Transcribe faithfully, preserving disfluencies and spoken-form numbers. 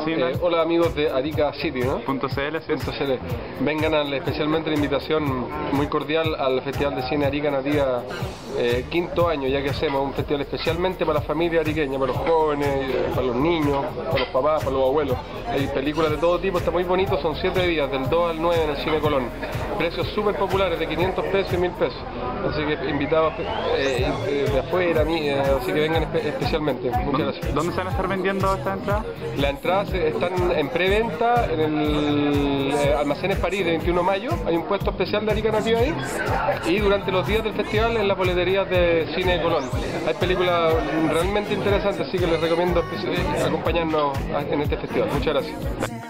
Cine. Eh, hola amigos de Arica City, ¿no? Punto .cl, sí. Punto .cl. Vengan a, especialmente la invitación muy cordial al Festival de Cine Arica Nativa, eh, quinto año ya que hacemos un festival especialmente para la familia ariqueña, para los jóvenes, para los niños, para los papás, para los abuelos. Hay películas de todo tipo, está muy bonito, son siete días, del dos al nueve en el Cine Colón. Precios súper populares de quinientos pesos y mil pesos. Así que invitados eh, de afuera, eh, así que vengan espe especialmente. Muchas gracias. ¿Dónde se van a estar vendiendo estas entradas? Las entradas están en preventa en el eh, Almacenes París de veintiuno de mayo, hay un puesto especial de Arica Nativa ahí, y durante los días del festival en las boleterías de Cine Colón. Hay películas realmente interesantes, así que les recomiendo acompañarnos en este festival. Muchas gracias.